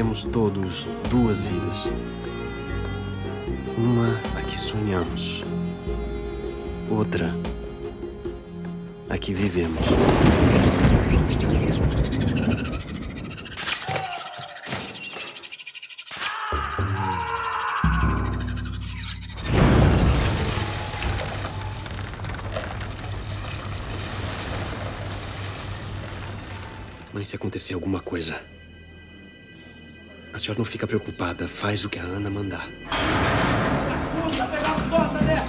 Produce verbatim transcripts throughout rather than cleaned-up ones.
temos todos duas vidas. Uma a que sonhamos. Outra a que vivemos. Mãe, se acontecer alguma coisa, a senhora não fica preocupada. Faz o que a Ana mandar. Puta, pegaram torta, né?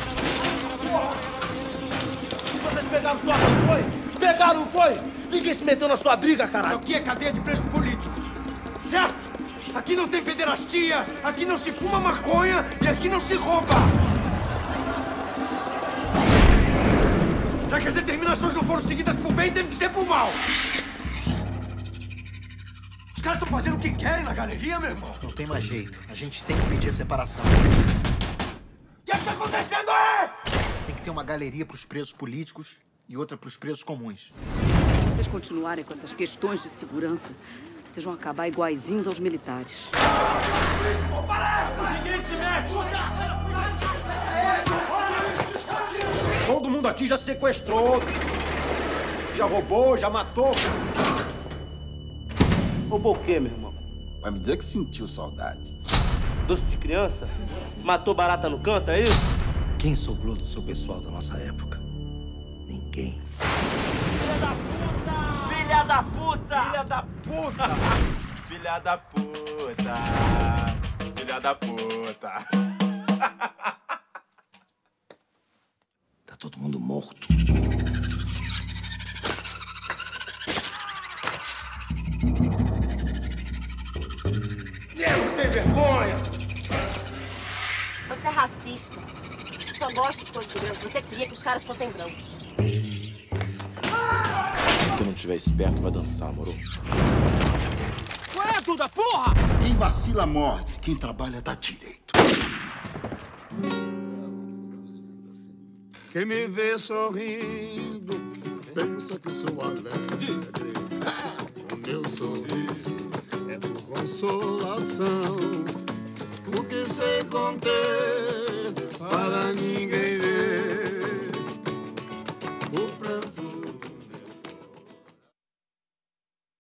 Vocês pegaram torta, não foi? Pegaram, não foi? Ninguém se meteu na sua briga, caralho. Aqui é cadeia de preso político, certo? Aqui não tem pederastia, aqui não se fuma maconha e aqui não se rouba. Já que as determinações não foram seguidas pro bem, tem que ser pro mal. Os caras estão fazendo o que querem na galeria, meu irmão. Não tem mais jeito. A gente tem que pedir a separação. O que é que tá acontecendo aí? Tem que ter uma galeria pros presos políticos e outra pros presos comuns. Se vocês continuarem com essas questões de segurança, vocês vão acabar iguaizinhos aos militares. Ninguém se mete! Todo mundo aqui já sequestrou, já roubou, já matou. Roubou o quê, meu irmão? Vai me dizer que sentiu saudade. Doce de criança? Matou barata no canto, é isso? Quem sobrou do seu pessoal da nossa época? Ninguém. Filha da puta! Filha da puta! Filha da puta! Filha da puta! Tá todo mundo morto. Nego sem vergonha! Você é racista. Você só gosta de coisa de branco. Você queria que os caras fossem brancos. Se tu não estiver esperto, vai dançar, moro? Qual é, Duda, porra? Quem vacila morre, quem trabalha dá direito. Quem me vê sorrindo, pensa que sou alegre. O meu sorriso é por consolação, porque sei conter